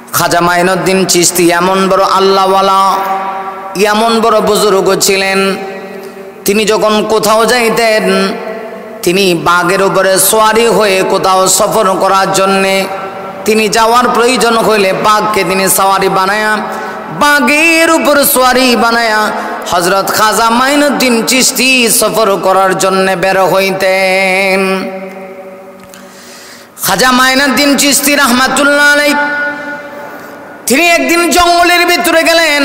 খাজা মাইনুদ্দিন চিশতি এমন বড় আল্লাহওয়ালা, এমন বড় বুজুর্গ ছিলেন, তিনি যখন কোথাও যাইতেন তিনি বাঘের উপরে সোয়ারি হয়ে কোথাও সফর করার জন্যে তিনি যাওয়ার প্রয়োজন হইলে বাঘকে তিনি সওয়ারি বানায়া, বাঘের উপর সোয়ারি বানায়া হযরত খাজা মাইনুদ্দিন চিশতি সফর করার জন্য বের হইতেন। খাজা মাইনুদ্দিন চিশতি রাহমাতুল্লাহ আলাইহি তিনি একদিন জঙ্গলের ভিতরে গেলেন,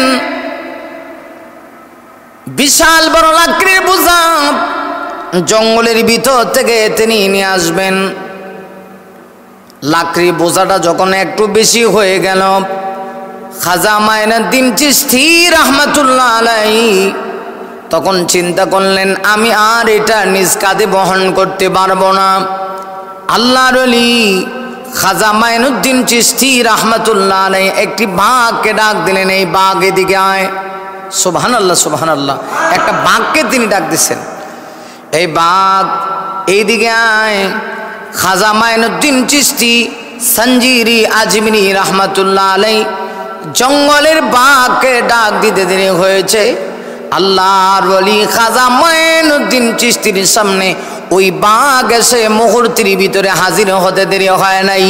বিশাল বড় লাকড়ির বোঝা জঙ্গলের ভিতর থেকে তিনি নিয়ে আসবেন। লাকড়ির বোঝাটা যখন একটু বেশি হয়ে গেল, খাজা মাইনুদ্দিন চিশতি রাহমাতুল্লাহ আলাইহি তখন চিন্তা করলেন, আমি আর এটা নিজ কাঁধে বহন করতে পারবো না। আল্লাহর ওলি খাজা মাইনুদ্দিন চিশতি রাহমাতুল্লাহ আলাইহি একটি বাঘকে ডাক দিলেন, এই বাঘ এদিকে আয়। সুবহানাল্লাহ সুবহানাল্লাহ, একটা বাঘকে তিনি ডাক দিচ্ছেন, এই বাঘ এইদিকে আয়। খাজা মাইনুদ্দিন চিশতি সঞ্জিরি আজমিরি রাহমাতুল্লাহ আলাইহি জঙ্গলের বাঘকে ডাক দিতে দেরি হয়েছে। আল্লাহর ওলি খাজা মাইনুদ্দিন চিশতির সামনে ওই বাঘ এসে মুহূর্তের ভিতরে হাজির হতে দেরি হয় নাই।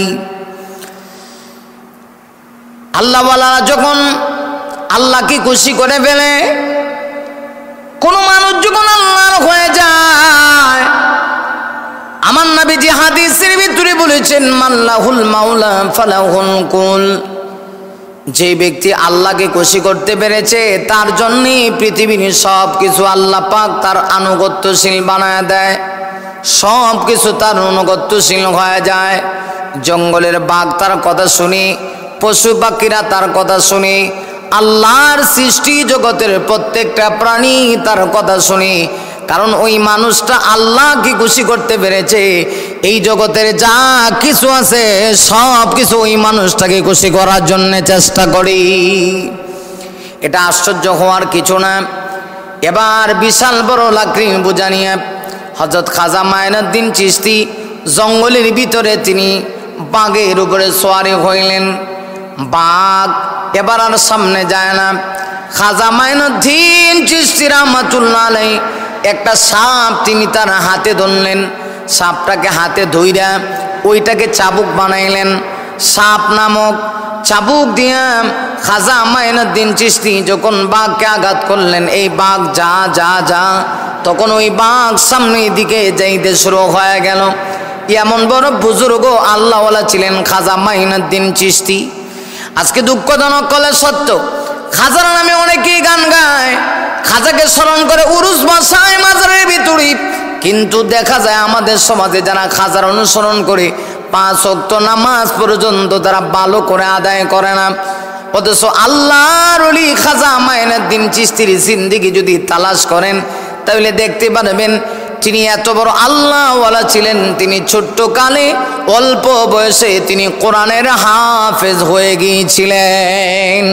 আল্লাহওয়ালা যখন আল্লাহকে খুশি করে ফেলে, কোন মানুষ যখন আল্লাহর হয়ে যায়, আমার নবীজি হাদিসের ভিতরে বলেছেন, মাল্লাহুল মাওলা ফালাহুল কুল, যে ব্যক্তি আল্লাহকে খুশি করতে পেরেছে তার জন্য পৃথিবীর সব কিছু আল্লাহ পাক তার আনুগত্যশীল বানায় দেয়, সব কিছু তার আনুগত্যশীল হয়ে যায়। জঙ্গলের বাঘ তার কথা শুনি, পশু পাখিরা তার কথা শুনি, আল্লাহর সৃষ্টি জগতের প্রত্যেকটা প্রাণী তার কথা শুনি, কারণ ওই মানুষটা আল্লাহকে খুশি করতে পেরেছে। এই জগতের যা কিছু আছে সব কিছু ওই মানুষটাকে খুশি করার জন্য চেষ্টা করি। এটা আশ্চর্য হওয়ার কিছু না। এবার বিশাল বড় লাকড়ি বোঝা নিয়ে হযরত খাজা মাইনুদ্দিন চিশতি জঙ্গলের ভিতরে তিনি বাঘের উপরে সোয়ারি হইলেন। বাঘ এবার আর সামনে যায় না। খাজা মাইনুদ্দিন চিশতি রাহমাতুল্লাহ আলাইহি একটা সাপ তিনি তার হাতে ধরলেন, সাপটাকে হাতে ধইরা ওইটাকে চাবুক বানাইলেন। সাপ নামক চাবুক দিয়া খাজা মাইনুদ্দিন চিশতি যখন বাঘকে আঘাত করলেন, এই বাঘ যা যা যা, তখন ওই বাঘ সামনের দিকে যাইতে শুরু হয়ে গেল। এমন বড় বুজুর্গ আল্লাহওয়ালা ছিলেন খাজা মাইনুদ্দিন চিশতি। আজকে দুঃখজনক কলে সত্য, খাজার নামে অনেকেই গান গায়, খাজাকে স্মরণ করে উরুস বসায় মাজারের ভিতরে, কিন্তু দেখা যায় আমাদের সমাজে যারা খাজার অনুসরণ করে 5 ওয়াক্ত নামাজ পর্যন্ত তারা ভালো করে আদায় করে না। অথচ আল্লাহর ওলি খাজা মাইনুদ্দিন চিশতির জিন্দেগি যদি তালাশ করেন তাহলে দেখতে পারবেন তিনি এত বড় আল্লাহওয়ালা ছিলেন। তিনি ছোট্ট কালে অল্প বয়সে তিনি কোরআনের হাফেজ হয়ে গিয়েছিলেন।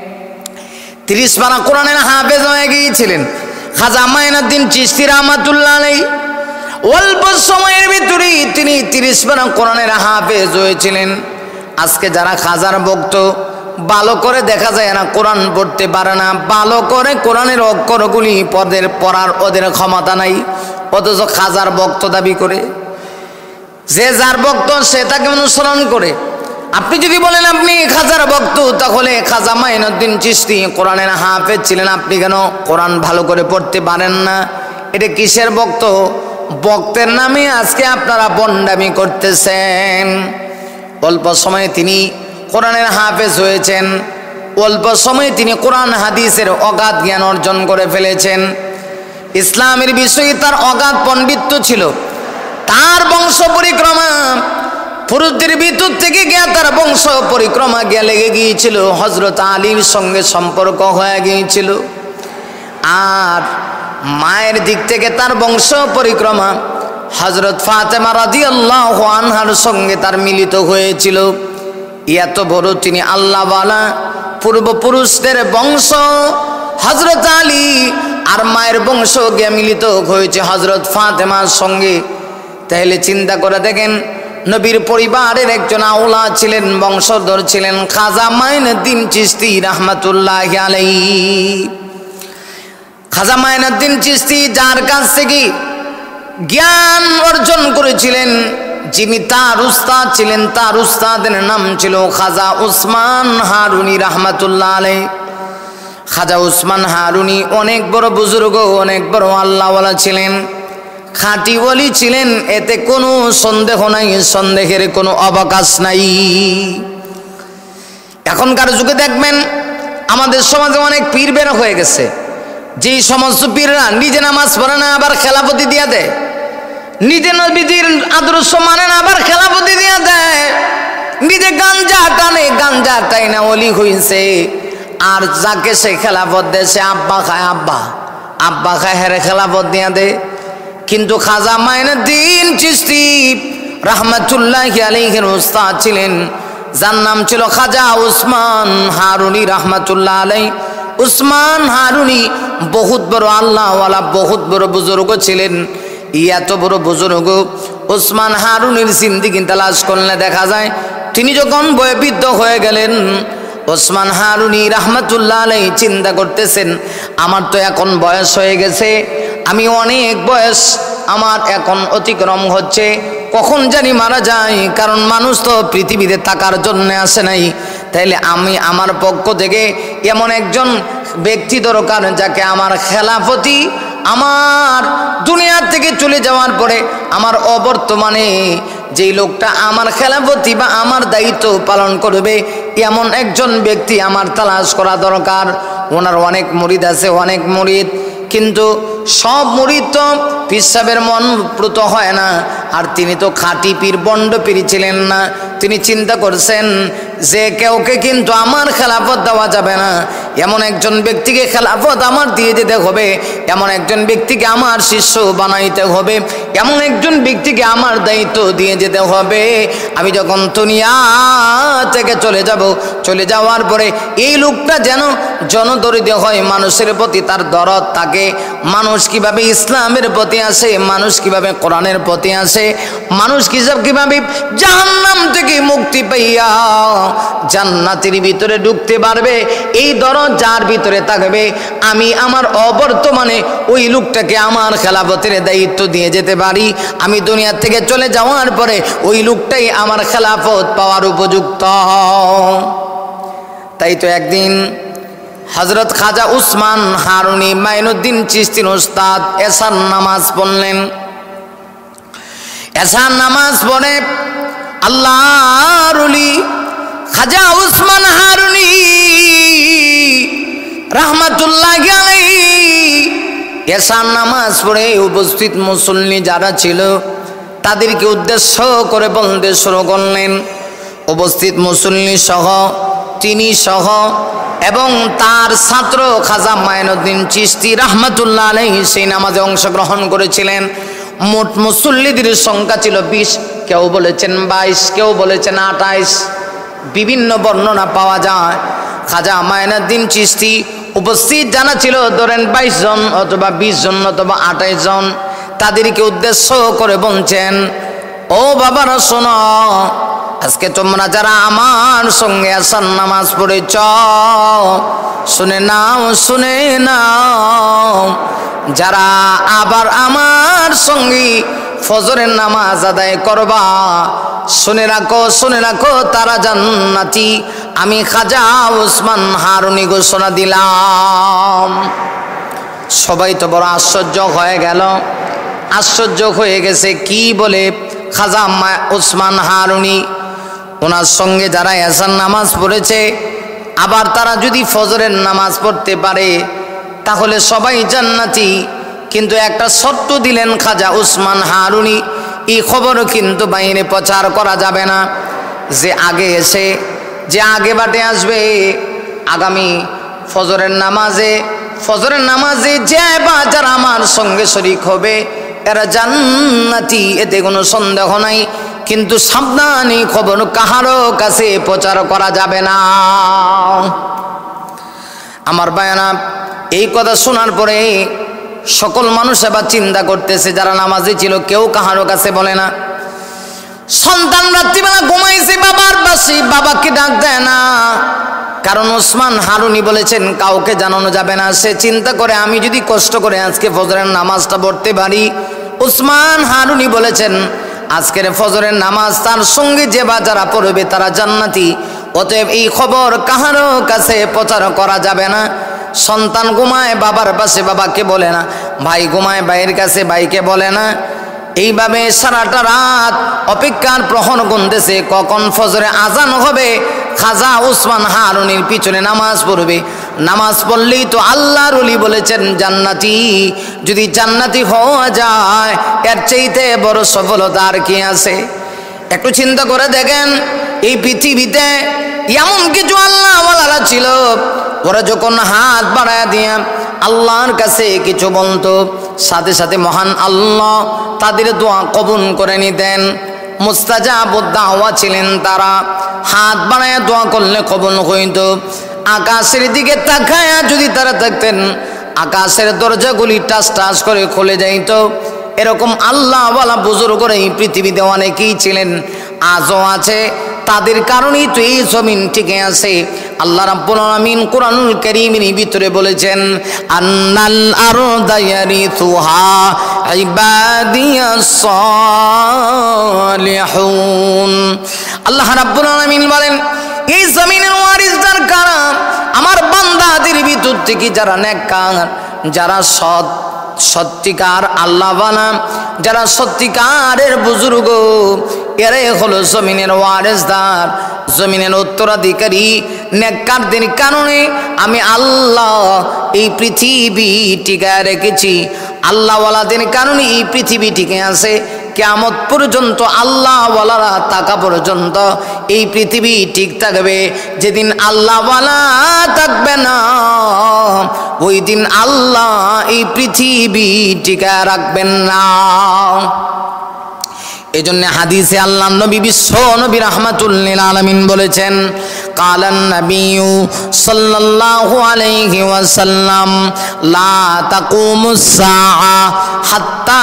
30 পারা কোরআনের হাফেজ হয়ে গিয়েছিলেন খাজা মাইনুদ্দিন চিশতি রাহমাতুল্লাহ আলাইহি। অল্প সময়ের ভিতরেই তিনি 30 পারা কোরআনের হাফেজ হয়েছিলেন। আজকে যারা খাজার ভক্ত, ভালো করে দেখা যায় না কোরআন পড়তে পারে না, ভালো করে কোরআনের অক্ষরগুলি পড়ার ওদের ক্ষমতা নাই, অথচ খাজার ভক্ত দাবি করে। যে যার ভক্ত সে তাকে অনুসরণ করে। আপনি যদি বলেন আপনি খাজার ভক্ত, তাহলে খাজা মাইনুদ্দিন চিশতি কোরআনের হাফেজ ছিলেন, আপনি কেন কোরআন ভালো করে পড়তে পারেন না? এটা কিসের ভক্ত? ভক্তের নামে আজকে আপনারা বন্ডামি করতেছেন। অল্প সময়ে তিনি কোরআনের হাফেজ হয়েছেন, অল্প সময়ে তিনি কোরআন হাদিসের অগাধ জ্ঞান অর্জন করে ফেলেছেন। ইসলামের বিষয়ে তার অগাধ পণ্ডিত্য ছিল। তার বংশ পরিক্রমা পুরুষদের ভিতর থেকে গিয়ে তার বংশ পরিক্রমা গিয়ে লেগে গিয়েছিল, হযরত আলীর সঙ্গে সম্পর্ক হয়ে গিয়েছিল। আর মায়ের দিক থেকে তার বংশ পরিক্রমা হযরত ফাতেমা রাদিয়াল্লাহু আনহার সঙ্গে তার মিলিত হয়েছিল। এত বড় তিনি আল্লাহওয়ালা পূর্বপুরুষদের বংশ হযরত আলী আর মায়ের বংশ গিয়ে মিলিত হয়েছে হযরত ফাতেমার সঙ্গে। তাহলে চিন্তা করে দেখেন, নবীর পরিবারের একজন আওলা ছিলেন, বংশধর ছিলেন খাজা মাইনুদ্দিন চিশতি রাহমাতুল্লাহি আলাইহি। খাজা মাইনুদ্দিন চিশতি যার কাছ থেকে জ্ঞান অর্জন করেছিলেন, যিনি তার উস্তাদ ছিলেন, তার উস্তাদের নাম ছিল খাজা উসমান হারুনি রাহমাতুল্লাহ আলাইহি। খাজা উসমান হারুনি অনেক বড় বুজুর্গ, অনেক বড় আল্লাহওয়ালা ছিলেন, খাঁটি ওলি ছিলেন, এতে কোনো সন্দেহ নাই, সন্দেহের কোনো অবকাশ নাই। এখনকার যুগে দেখবেন আমাদের সমাজে অনেক পীর বের হয়ে গেছে, যেই সমস্ত পীররা নিজে নামাজ পড়ে না আবার খেলাপতি দিয়া দেয়, নিজে নবীজির আদর্শ মানে না আবার খেলাপতি দিয়া দেয়, নিজে গাঞ্জা টানে, গাঞ্জা টাইনা ওলি হইছে, আর যাকে সে খেলাপত দেয় সে আব্বা খায়, আব্বা আব্বা খায় হেরে খেলাপত দিয়া দে। কিন্তু খাজা মাইনুদ্দিন চিশতি রাহমাতুল্লাহি আলাইহির উস্তাদ ছিলেন, যার নাম ছিল খাজা উসমান হারুনি রাহমাতুল্লাহ আলাইহি। উসমান হারুনি বহুত বড় আল্লাহওয়ালা, বহুত বড় বুজুর্গ ছিলেন। এত বড় বুজুর্গ উসমান হারুনির জিন্দেগি তালাশ করলে দেখা যায় তিনি যখন বয়োবৃদ্ধ হয়ে গেলেন, ওসমান হারুনি রাহমাতুল্লাহ আলাইহি চিন্তা করতেছেন, আমার তো এখন বয়স হয়ে গেছে, আমি অনেক বয়স আমার এখন অতিক্রম হচ্ছে, কখন জানি মারা যায়, কারণ মানুষ তো পৃথিবীতে থাকার জন্য আসে নাই। তাইলে আমি আমার পক্ষ থেকে এমন একজন ব্যক্তি দরকার যাকে আমার খেলাফতি, আমার দুনিয়ার থেকে চলে যাওয়ার পরে আমার অবর্তমানে যেই লোকটা আমার খেলাফতি বা আমার দায়িত্ব পালন করবে, এমন একজন ব্যক্তি আমার তালাশ করা দরকার। ওনার অনেক মুরিদ আছে, অনেক মুরিদ, কিন্তু সব মুরিদ তো পীর সাহেবের মন প্রত হয় না, আর তিনি তো খাঁটি পীর, বন্ড পীর ছিলেন না। তিনি চিন্তা করছেন যে কেউকে কিন্তু আমার খেলাফত দেওয়া যাবে না, এমন একজন ব্যক্তিকে খেলাফত আমার দিয়ে যেতে হবে, এমন একজন ব্যক্তিকে আমার শিষ্য বানাইতে হবে, এমন একজন ব্যক্তিকে আমার দায়িত্ব দিয়ে যেতে হবে। আমি যখন দুনিয়া থেকে চলে যাব, চলে যাওয়ার পরে এই লোকটা যেন জনদরিদ্র হয়, মানুষের প্রতি তার দরদ থাকে, মানুষ কিভাবে ইসলামের প্রতি আসে, মানুষ কিভাবে কোরআনের প্রতি আসে, মানুষ কিভাবে জাহান্নাম থেকে মুক্তি পাইয়া জান্নাতের ভিতরে ঢুকতে পারবে, এই দরদ যার ভিতরে থাকবে, আমি আমার অবর্তমানে ওই লোকটাকে আমার খেলাফতের দায়িত্ব দিয়ে যেতে পারি। আমি দুনিয়া থেকে চলে যাওয়ার পরে ওই লোকটাই আমার খেলাফত পাওয়ার উপযুক্ত। তাই তো একদিন হযরত খাজা উসমান হারুনি মাইনুদ্দিন চিশতির উস্তাদ এশার নামাজ পড়লেন। এশার নামাজ পড়ে আল্লাহর ওলি খাজা উসমান হারুনি রাহমাতুল্লাহি আলাইহি এশার নামাজ পড়ে উপস্থিত মুসল্লি যারা ছিল তাদেরকে উদ্দেশ্য করে বলতে শুরু করলেন। উপস্থিত মুসল্লি সহ, তিনি সহ এবং তার ছাত্র খাজা মাইনুদ্দিন চিশতি রাহমাতুল্লাহ আলাইহি সেই নামাজে অংশগ্রহণ করেছিলেন। মোট মুসল্লিদের সংখ্যা ছিল 20, কেউ বলেছেন 22, কেউ বলেছেন 28, বিভিন্ন বর্ণনা পাওয়া যায়। খাজা মাইনুদ্দিন চিশতি উপস্থিত জানা ছিল ধরেন 22 জন অথবা 20 জন অথবা 28 জন। তাদেরকে উদ্দেশ্য করে বলছেন, ও বাবারা শোনো, আজকে তোমরা যারা আমার সঙ্গে আসার নামাজ পড়েছ, শুনে নাও, শুনে নাও, যারা আবার আমার সঙ্গে ফজরের নামাজ আদায় করবা, শুনে রাখো, শুনে রাখো, তারা জান্নাতি। আমি খাজা উসমান হারুনি ঘোষণা দিলাম। সবাই তো বড় আশ্চর্য হয়ে গেল, আশ্চর্য হয়ে গেছে, কি বলে খাজা উসমান হারুনি, ওনার সঙ্গে যারা এশার নামাজ পড়েছে আবার তারা যদি ফজরের নামাজ পড়তে পারে তাহলে সবাই জান্নাতি। কিন্তু একটা শর্ত দিলেন খাজা উসমান হারুনি, এই খবর কিন্তু বাইরে প্রচার করা যাবে না, যে আগে এসে, যে আগে বাটে আসবে, আগামী ফজরের নামাজে যে বা যারা আমার সঙ্গে শরীক হবে এরা জান্নাতি, এতে কোনো সন্দেহ নাই। কিন্তু সাবধানী, খবর কাহারও কাছে প্রচার করা যাবে না। আমার বায়ানা, এই কথা শোনার পরে সকল মানুষ এবার চিন্তা করতেছে, যারা নামাজি ছিল কেউ কাহারও কাছে বলে না। সন্তান রাত্রিবেলা ঘুমাইছে বাবার পাশে, বাবাকে ডাক দেয় না, কারণ ওসমান হারুনি বলেছেন কাউকে জানানো যাবে না। সে চিন্তা করে আমি যদি কষ্ট করে আজকে ফজরের নামাজটা পড়তে পারি, ওসমান হারুনি বলেছেন আজকের ফজরের নামাজ তার সঙ্গে যে বা যারা পড়বে তারা জান্নাতি, অতএব এই খবর কাহারও কাছে প্রচার করা যাবে না। সন্তান ঘুমায় বাবার পাশে, বাবাকে বলে না, ভাই ঘুমায় ভাইয়ের কাছে, ভাইকে বলে না। এইভাবে সারাটা রাত অপেক্ষার প্রহর গুনতেছে কখন ফজরে আজান হবে, খাজা ওসমান হারুনির পিছনে নামাজ পড়বে। নামাজ পড়লেই তো আল্লাহর ওলি বলেছেন জান্নাতি। যদি জান্নাতি হওয়া যায় এর চাইতে বড় সফলতা আর কি আছে? একটু চিন্তা করে দেখেন, এই পৃথিবীতে এমন কিছু আল্লাহওয়ালারা ছিল, ওরা যখন হাত বাড়ায় দিয়ে আল্লাহর কাছে কিছু বলতো, সাথে সাথে মহান আল্লাহ তাদের দোয়া কবুল করে নিতেন। মুস্তাজাবুদ দাওয়া ছিলেন তারা, হাত বাড়ায় দোয়া করলে কবুল হইত। আকাশের দিকে তাকায়া যদি তারা থাকতেন, আকাশের দরজাগুলি টাস টাস করে খুলে যাইত। এরকম আল্লাহওয়ালা বুজুর্গরা এই পৃথিবীতে অনেকেই ছিলেন, আজও আছে। তাদের কারণেই তো এই জমিন টিকে আছে। আল্লাহ রাব্বুল আলামিন কুরআনুল কারীমের ভিতরে বলেছেন আন্নাল আরদা ইয়ারিসুহা ইবাদিয়াস সালিহুন। আল্লাহ রাব্বুল আলামিন বলেন এই জমিনের ওয়ারিসদার কারা? আমার বান্দাদের ভিতর থেকে যারা নেককার, যারা সত্যিকার আল্লাহওয়ালা, যারা সত্যিকারের বুজুর্গ, এরাই হলো জমিনের ওয়ারিসদার, জমিনের উত্তরাধিকারী। নেককারদের কারণে আমি আল্লাহ এই পৃথিবী টিকায় রেখেছি, আল্লাহওয়ালাদের কারণে এই পৃথিবী টিকে আছে। কিয়ামত পর্যন্ত আল্লাহওয়ালারা থাকা পর্যন্ত এই পৃথিবী ঠিক থাকবে। যেদিন আল্লাহওয়ালা থাকবে না, ওই দিন আল্লাহ এই পৃথিবী টিকায় রাখবেন না। এই জন্য হাদিসে আল্লাহ নবী বিশ্ব নবী রাহমাতুল লিল আলামিন বলেছেন কালান নবিয়্যু সাল্লাল্লাহু আলাইহি ওয়াসাল্লাম লা তাকুমুস সাআ হাত্তা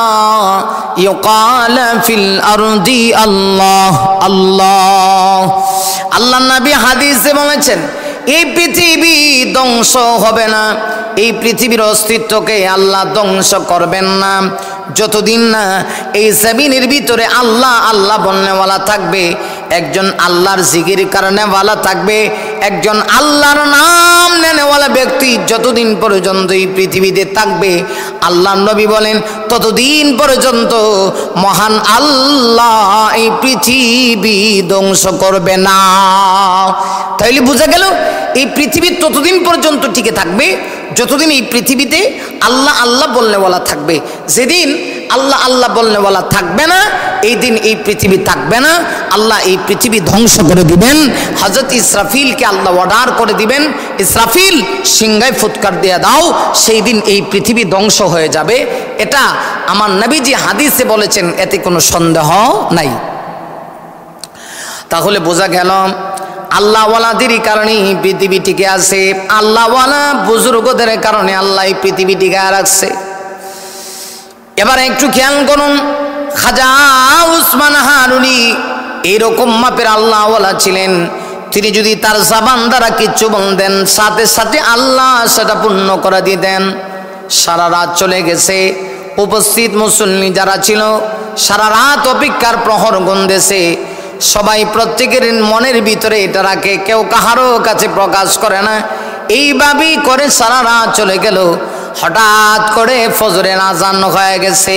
ইউকালা ফিল আরদি আল্লাহ আল্লাহ। আল্লাহ নবী হাদিসে বলেছেন এই পৃথিবী ধ্বংস হবে না, এই পৃথিবীর অস্তিত্বকে আল্লাহ ধ্বংস করবেন না যতদিন না এই জমিনের ভিতরে আল্লাহ আল্লাহ বলনেওয়ালা থাকবে, একজন আল্লাহর জিকির কারণেওয়ালা থাকবে, একজন আল্লাহর নাম নেনেওয়ালা ব্যক্তি যতদিন পর্যন্ত এই পৃথিবীতে থাকবে, আল্লাহ নবী বলেন ততদিন পর্যন্ত মহান আল্লাহ এই পৃথিবী ধ্বংস করবে না। তাইলে বোঝা গেল এই পৃথিবী ততদিন পর্যন্ত টিকে থাকবে যতদিন এই পৃথিবীতে আল্লাহ আল্লাহ বলনেওয়ালা থাকবে। যেদিন আল্লাহ আল্লাহ বলনেওয়ালা থাকবে না, এই দিন এই পৃথিবী থাকবে না, আল্লাহ এই পৃথিবী ধ্বংস করে দিবেন। হযরত ইসরাফিলকে আল্লাহ অর্ডার করে দিবেন, ইসরাফিল সিংহায় ফুৎকার দিয়ে দাও, সেই দিন এই পৃথিবী ধ্বংস হয়ে যাবে। এটা আমার নবীজি হাদিসে বলেছেন, এতে কোনো সন্দেহ নাই। তাহলে বোঝা গেল আল্লাহওয়ালাদেরই কারণে পৃথিবী টিকে আছে, আল্লাহওয়ালা বুজুর্গদের কারণে আল্লাহ এই পৃথিবী টিকে রাখছে। এবার একটু খেয়াল করুন, খাজা ওসমান হারুনি এইরকম মাপের আল্লাহওয়ালা ছিলেন। তিনি যদি তার জবান দ্বারা কিচ্ছু বলতেন, সাথে সাথে আল্লাহ সেটা পূর্ণ করে দিতেন। সারা রাত চলে গেছে, উপস্থিত মুসল্লি যারা ছিল সারা রাত অপেক্ষার প্রহর গুনতেছে। সবাই প্রত্যেকের মনের ভিতরে এটা রাখে, কেউ কাহারও কাছে প্রকাশ করে না। এইভাবেই করে সারা রাত চলে গেল। হঠাৎ করে ফজরের আজান হয়ে গেছে।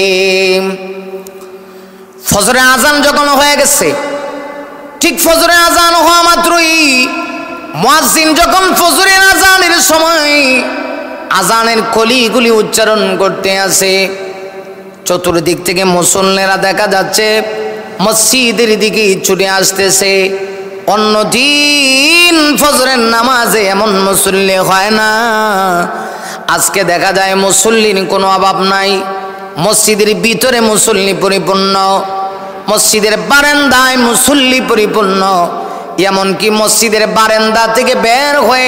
ফজরের আজান যখন হয়ে গেছে, ঠিক ফজরের আজান হওয়া মাত্রই মুয়াজ্জিন যখন ফজরের আজানের সময় আজানের কলিগুলি উচ্চারণ করতে আসে, চতুর্দিক থেকে মুসল্লিরা দেখা যাচ্ছে মসজিদের দিকে ছুটে আসতেছে। অন্যদিন ফজরের নামাজে এমন মুসল্লি হয় না, আজকে দেখা যায় মুসল্লির কোনো অভাব নাই। মসজিদের ভিতরে মুসল্লি পরিপূর্ণ, মসজিদের বারান্দায় মুসল্লি পরিপূর্ণ, এমনকি মসজিদের বারান্দা থেকে বের হয়ে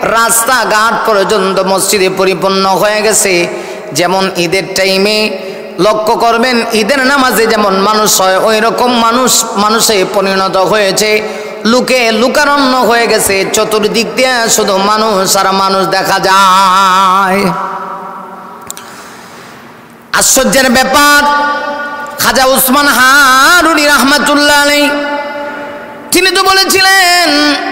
রাস্তাঘাট পর্যন্ত মসজিদে পরিপূর্ণ হয়ে গেছে। যেমন ঈদের টাইমে লক্ষ্য করবেন ঈদের নামাজে যেমন মানুষ হয় ওই রকম মানুষে পরিণত হয়েছে, লুকে লুকারণ্য হয়ে গেছে, চতুর্দিক দিয়ে শুধু মানুষ আর মানুষ দেখা যায়। আশ্চর্যের ব্যাপার, খাজা উসমান হারুনি রাহমাতুল্লাহ আলাইহি তিনি তো বলেছিলেন,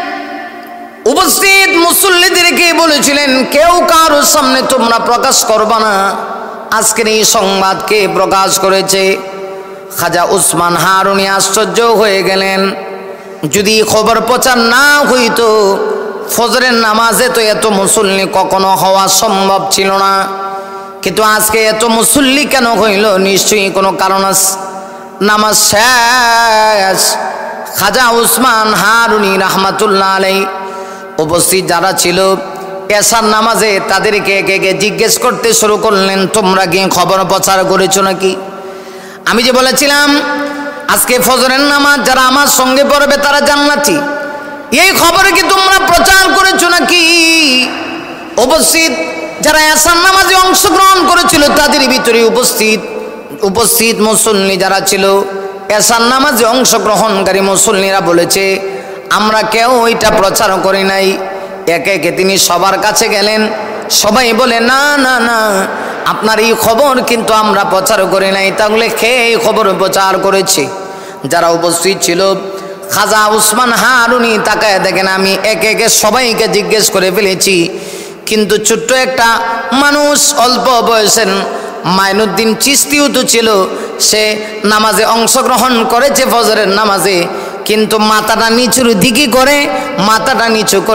উপস্থিত মুসল্লিদেরকে বলেছিলেন, কেউ কারোর সামনে তোমরা প্রকাশ করবা না। আজকের এই সংবাদকে প্রকাশ করেছে। খাজা উসমান হারুনি আশ্চর্য হয়ে গেলেন, যদি খবর প্রচার না হইতো ফজরের নামাজে তো এত মুসল্লি কখনো হওয়া সম্ভব ছিল না, কিন্তু আজকে এত মুসল্লি কেন হইল? নিশ্চয়ই কোনো কারণ আছে। নামাজ শেষ, খাজা উসমান হারুনি রাহমাতুল্লাহ আলাইহি উপস্থিত যারা ছিল এশার নামাজে তাদেরকে একে জিজ্ঞেস করতে শুরু করলেন, তোমরা কি খবর প্রচার করেছো নাকি? আমি যে বলেছিলাম আজকে ফজরের নামাজ যারা আমার সঙ্গে পড়বে তারা জান্নাতি, এই খবর কি তোমরা প্রচার করেছো নাকি? উপস্থিত যারা এশার নামাজে অংশগ্রহণ করেছিল তাদের ভিতরে উপস্থিত মুসল্লি যারা ছিল, এশার নামাজে অংশগ্রহণকারী মুসল্লিরা বলেছে, আমরা কেউ ওইটা প্রচার করি নাই। একে একে তিনি সবার কাছে গেলেন, সবাই বলে, না না না, আপনার এই খবর কিন্তু আমরা প্রচার করি নাই। তাহলে কে এই খবর প্রচার করেছে? যারা উপস্থিত ছিল খাজা উসমান হারুনি তাকায় দেখেন, আমি একে একে সবাইকে জিজ্ঞেস করে ফেলেছি, কিন্তু ছোট্ট একটা মানুষ অল্প বয়সের মাইনুদ্দিন চিশতিও তো ছিল, সে নামাজে অংশগ্রহণ করেছে ফজরের নামাজে, কিন্তু মাথাটা নিচুর দিকে করে, মাথাটা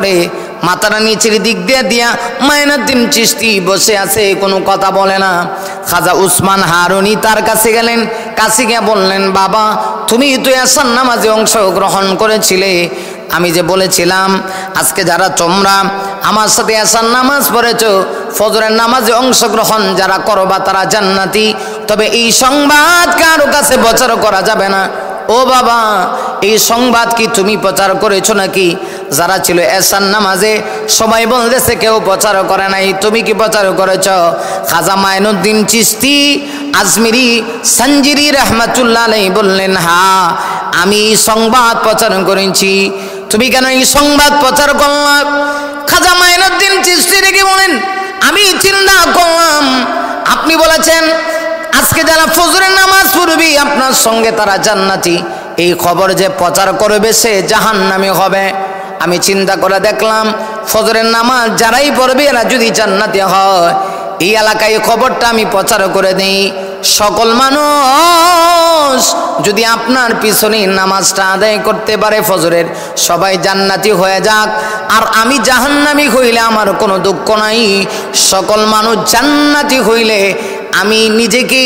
নিচের দিক দিয়ে দিয়া মাইনুদ্দিন চিশতি বসে আছে, কোনো কথা বলে না। খাজা উসমান হারুনি তার কাছে গেলেন, কাছে গিয়ে বললেন, বাবা তুমি তো এশার নামাজে অংশগ্রহণ করেছিলে, আমি যে বলেছিলাম আজকে যারা তোমরা আমার সাথে এশার নামাজ পড়েছো, ফজরের নামাজে অংশগ্রহণ যারা করবা তারা জান্নাতি, তবে এই সংবাদ কারো কাছে প্রচার করা যাবে না। ও বাবা, এই সংবাদ কি তুমি প্রচার করেছো নাকি? যারা ছিল এশার নামাজে সবাই বলতেছে কেউ প্রচার করে নাই, তুমি কি প্রচার করেছ? খাজা মাইনুদ্দিন চিশতি আজমিরি সঞ্জিরি রহমাতুল্লাহ আলাইহি বললেন, হ্যাঁ আমি এই সংবাদ প্রচার করেছি। তুমি কেন এই সংবাদ প্রচার করলা? খাজা মাইনুদ্দিন চিশতি রেগে বলেন, আমি চিন্তা করলাম আপনি বলেছেন আজকে যারা ফজরের নামাজ পড়বে আপনার সঙ্গে তারা জান্নাতি, এই খবর যে প্রচার করবে সে জাহান্নামী হবে। আমি চিন্তা করে দেখলাম ফজরের নামাজ যারাই পড়বে এরা যদি জান্নাতি হয়, এই এলাকায় খবরটা আমি প্রচার করে দেই, সকল মানুষ যদি আপনার পিছনে নামাজটা আদায় করতে পারে ফজরের, সবাই জান্নাতি হয়ে যাক, আর আমি জাহান্নামী হইলে আমার কোনো দুঃখ নাই। সকল মানুষ জান্নাতি হইলে আমি নিজেকে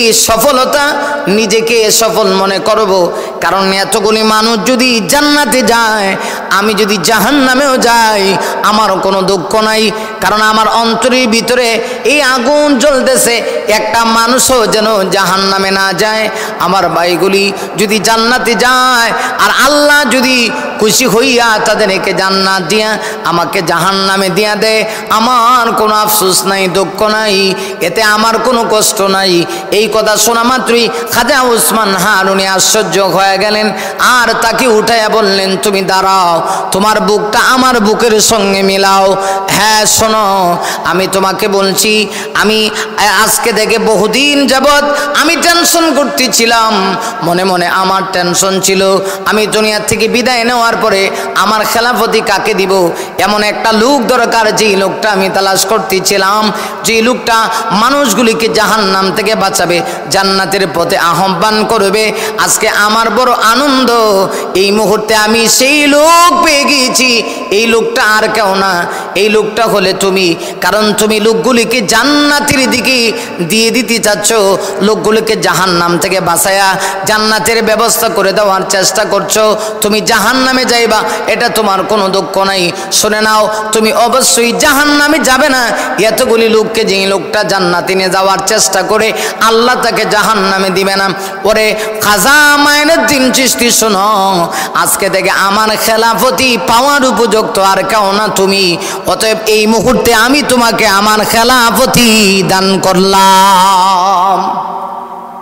সফল মনে করব, কারণ এতগুলি মানুষ যদি জান্নাতে যায়, আমি যদি জাহান্নামেও যাই আমার কোনো দুঃখ নাই, কারণ আমার অন্তরের ভিতরে এই আগুন জ্বলতেছে, একটা মানুষও যেন জাহান্নামে না যায়। আমার ভাইগুলি যদি জান্নাতে যায় আর আল্লাহ যদি খুশি হইয়া তাদেরকে জান্নাত দিয়া আমাকে জাহান্নামে দিয়া দেয়, আমার কোনো আফসোস নাই, দুঃখ নাই, এতে আমার কোনো কষ্ট নাই। এই কথা শোনা মাত্রই খাজা উসমান হারুনি আশ্চর্য হয়ে গেলেন, আর তাকে উঠাইয়া বললেন, তুমি দাঁড়াও, তোমার বুকটা আমার বুকের সঙ্গে মিলাও। হ্যাঁ শোনো, আমি তোমাকে বলছি, আমি আজকে থেকে বহুদিন যাবৎ আমি টেনশন করতেছিলাম, মনে মনে আমার টেনশন ছিল আমি দুনিয়া থেকে বিদায় নেওয়ার পরে আমার খেলাফতি কাকে দিব, এমন একটা লোক দরকার, যেই লোকটা আমি তালাশ করতেছিলাম, যেই লোকটা মানুষগুলিকে জাহান্নাম থেকে বাঁচাবে, জান্নাতের পথে আহ্বান করবে। আজকে আমার বড় আনন্দ, এই মুহূর্তে আমি সেই লোক পেয়ে গিয়েছি। এই লোকটা আর কেউ না, এই লোকটা হলে তুমি, কারণ তুমি লোকগুলিকে জান্নাতের দিকে দিয়ে দিতে চাচ্ছ, লোকগুলিকে জাহান্নাম থেকে বাঁচায়া জান্নাতের ব্যবস্থা করে দেওয়ার চেষ্টা করছো। তুমি জাহান্নামে যাইবা, এটা তোমার কোনো দুঃখ নাই। শুনে নাও, তুমি অবশ্যই জাহান্নামে যাবে না। এতগুলি লোককে যে লোকটা জান্নাতে নিয়ে যাওয়ার চেষ্টা করে আল্লাহ তাকে জাহান্নামে দিবে না। ওরে খাজা মাইনুদ্দিন চিশতি, শোনো, আজকে থেকে আমার খেলাফতি পাওয়ার উপযুক্ত আর কেউ না তুমি, অতএব এই মুহূর্তে আমি তোমাকে আমার খেলাফতি দান করলাম।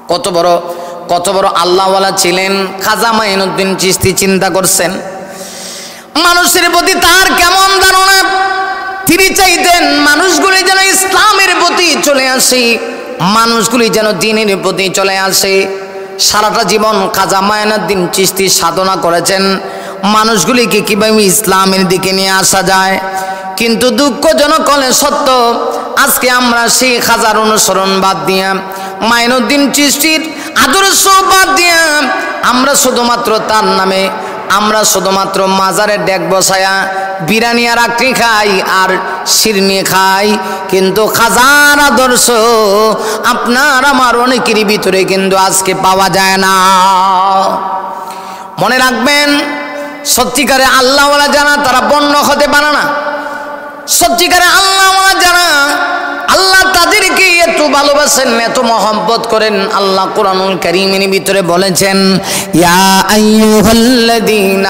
কত বড় আল্লাহওয়ালা ছিলেন খাজা মাইনুদ্দিন চিশতি। চিন্তা করছেন মানুষের প্রতি তার কেমন ধারণা। তিনি চাইতেন মানুষগুলি যেন ইসলামের প্রতি চলে আসে, মানুষগুলি যেন দ্বীনের প্রতি চলে আসে। সারাটা জীবন খাজা মাইনুদ্দিন চিশতি সাধনা করেছেন মানুষগুলিকে কিভাবে ইসলামের দিকে নিয়ে আসা যায়। কিন্তু দুঃখজনক হলে সত্য, আজকে আমরা সেই খাজার অনুসরণ বাদ দিয়া, মাইনুদ্দিন চিশতির আদর্শ বাদ দিয়া আমরা শুধুমাত্র তার নামে আমরা শুধুমাত্র মাজারের ডেক বসায়া বিরিয়ানি আর আখরি খাই আর শিরনি খাই। কিন্তু খাজার আদর্শ আপনার আমার অনেকেরই ভিতরে কিন্তু আজকে পাওয়া যায় না। মনে রাখবেন, সত্যিকারে আল্লাহওয়ালা যারা তারা বন্য হতে পারে না। সত্যিকারে আল্লাহওয়ালা যারা, আল্লাহ তাদেরকে এত ভালোবাসেন, এত মহব্বত করেন। আল্লাহ কোরআনুল কারীমের ভিতরে বলেছেন, ইয়া আইয়ুহাল্লাযীনা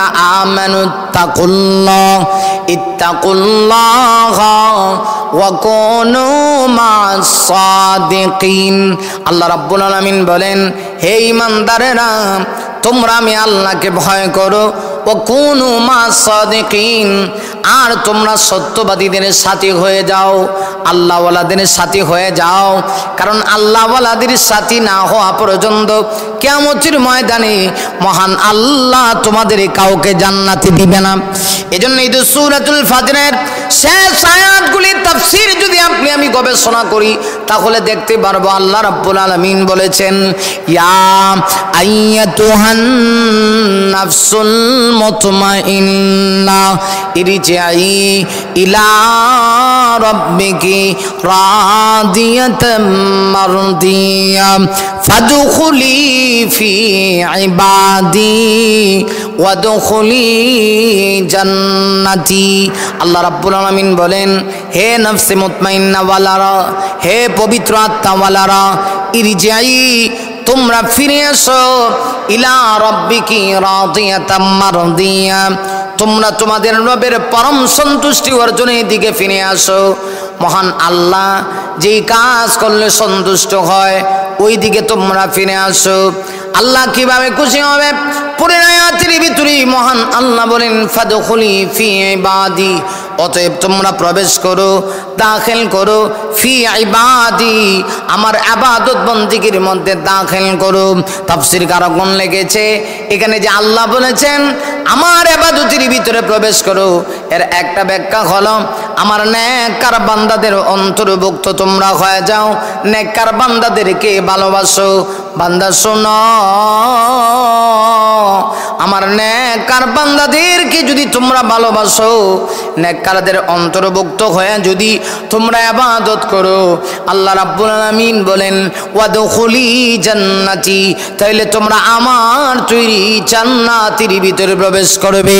ইত্তাকুল্লাহা ওয়া কুনু মা'আস সাদিকিন। আল্লাহ রাব্বুল আলামিন বলেন, হে ঈমানদারেরা, তোমরা আমি আল্লাহকে ভয় করো, ও কুনু মা'আস সাদিকিন, আর তোমরা সত্যবাদীদের সাথী হয়ে যাও, আল্লাহওয়ালাদের সাথী হয়ে যাও। কারণ আল্লাহওয়ালাদের সাথী না হওয়া পর্যন্ত কিয়ামতের ময়দানে মহান আল্লাহ তোমাদের কাউকে জান্নাতে দিবে না। এজন্য এই সূরাতুল ফাতিরের শেষ আয়াতগুলির তাফসীর যদি আপনি আমি গবেষণা করি তাহলে দেখতে পারবো আল্লাহ রাব্বুল আলামিন বলেছেন, ইয়া আইয়াতুহান নাফসুল মুতমাইন্না ইরজিই ইলা রাব্বিকি রাদিয়াতাম মারদিয়া ফাদখুলি ফি ইবাদি ওয়াদখুলি জান্নাতি। আল্লাহ রাব্বুল আলামিন বলেন, হে নফসে মুতমাইন্না ওয়ালারা, হে পবিত্র আত্মা ওয়ালারা, ইরজিই, তোমরা ফিরে এসো, ইলা রাব্বিকি রাদিয়াতাম মারদিয়া, তোমরা তোমাদের রবের পরম সন্তুষ্টি অর্জনের দিকে ফিরে আসো। মহান আল্লাহ যেই কাজ করলে সন্তুষ্ট হয় ওই দিকে তোমরা ফিরে আসো। আল্লাহ কিভাবে খুশি হবে? পরের আয়াতের ভিতরে মহান আল্লাহ বলেন, ফাদখুলি ফি ইবাদি, অতএব তোমরা প্রবেশ করো, দাখিল করো, ফি ইবাদি, আমার ইবাদত বন্দেগীর মধ্যে দাখিল করো। তাফসীর কারকগণ লিখেছে এখানে যে আল্লাহ বলেছেন আমার ইবাদতের ভিতরে প্রবেশ করো, এর একটা ব্যাখ্যা হলো আমার নেককার বান্দাদের অন্তর্ভুক্ত তোমরা হয়ে যাও, নেককার বান্দাদেরকে ভালোবাসো। বান্দা শোনো, আমার নেককার বান্দাদেরকে যদি তোমরা ভালোবাসো, নেককারদের অন্তর্ভুক্ত হয়ে যদি তোমরা ইবাদত করো, আল্লাহ রাব্বুল আলামিন বলেন, ওয়াদখুলি জান্নাতি, তাইলে তোমরা আমার তৈরি জান্নাতের ভিতরে প্রবেশ করবে।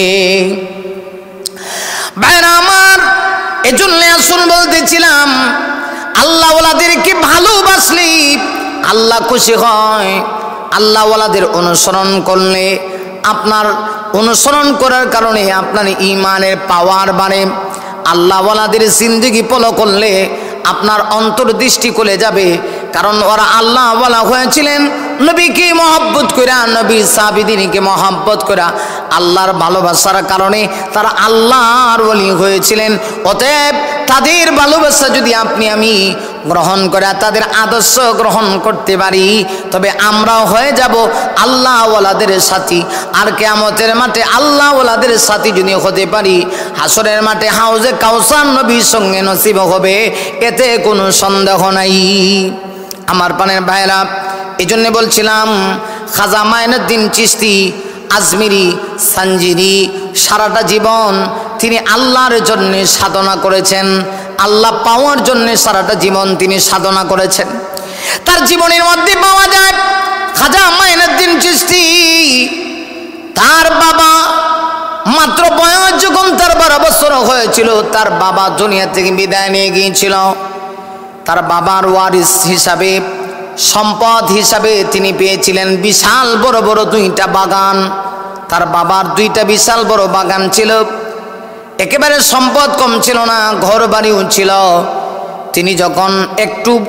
ভাইরা আমার, এজন্য আসুন বলতেছিলাম আল্লাহওয়ালাদেরকে ভালোবাসলে আল্লাহ খুশি হয়। আল্লাহওয়ালাদের অনুসরণ করলে, আপনার অনুসরণ করার কারণে আপনার ঈমানের পাওয়ার বাড়ে। আল্লাহওয়ালাদের জিন্দেগি ফলো করলে আপনার অন্তর্দৃষ্টি খুলে যাবে। কারণ ওরা আল্লাহওয়ালা হয়েছিলেন নবীকে মহব্বত করা, নবী সাহাবীদেরকে মহব্বত করা, আল্লাহর ভালোবাসার কারণে তারা আল্লাহর ওলি হয়েছিলেন। অতএব তাদের ভালোবাসা যদি আপনি আমি গ্রহণ করে তাদের আদর্শ গ্রহণ করতে পারি, তবে আমরাও হয়ে যাব আল্লাহওয়ালাদের সাথী। আর কিয়ামতের মাঠে আল্লাহওয়ালাদের সাথী যদি হতে পারি, হাসরের মাঠে হাউজে কাউসার নবীর সঙ্গে নসিব হবে, এতে কোনো সন্দেহ নাই। আমার প্রাণের ভাইরা, এই জন্যে বলছিলাম খাজা মাইনুদ্দিন চিশতি আজমিরি সাঞ্জিরি সারাটা জীবন তিনি আল্লাহর জন্য সাধনা করেছেন, আল্লাহ পাওয়ার জন্য সারাটা জীবন তিনি সাধনা করেছেন। তার জীবনের মধ্যে পাওয়া যায় খাজা মাইনুদ্দিন চিশতি, তার বাবা মাত্র বয়স যখন তার 12 বছর হয়েছিল, তার বাবা দুনিয়া থেকে বিদায় নিয়ে গিয়েছিল। তার বাবার ওয়ারিস হিসাবে, সম্পদ হিসাবে তিনি পেয়েছিলেন বিশাল বড় বড় 2টা বাগান। তার বাবার 2টা বিশাল বড় বাগান ছিল, একেবারে সম্পদ কম ছিল না, ঘর বাড়িও ছিল। তিনি যখন একটু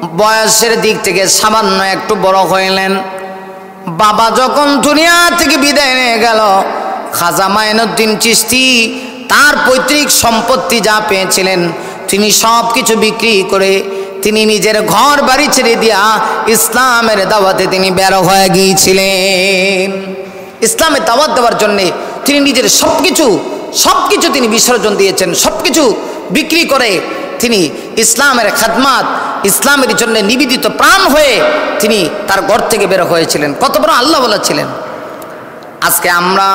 বয়সের দিক থেকে সামান্য একটু বড় হইলেন। বাবা যখন দুনিয়া থেকে বিদায় নিয়ে গেল, খাজা মাইনুদ্দিন চিশতি তার পৈতৃক সম্পত্তি যা পেয়েছিলেন তিনি সব কিছু বিক্রি করে তিনি নিজের ঘর বাড়ি ছেড়ে দিয়া ইসলামের দাওয়াতে তিনি বের হয়ে গিয়েছিলেন। ইসলামের দাওয়াত দেওয়ার জন্যে তিনি নিজের সব কিছু তিনি বিসর্জন দিয়েছেন। সব কিছু বিক্রি করে তিনি ইসলামের খাদমাত, ইসলামের জন্য নিবেদিত প্রাণ হয়ে তিনি তার ঘর থেকে বের হয়েছিলেন। কত বড় আল্লাহ ওয়ালা ছিলেন। আজকে আমরা